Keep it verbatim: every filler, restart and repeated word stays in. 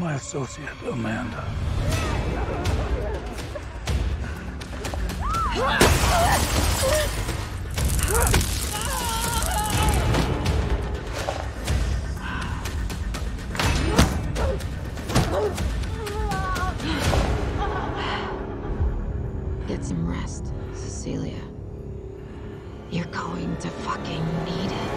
my associate, Amanda. Get some rest, Cecilia. You're going to fucking need it.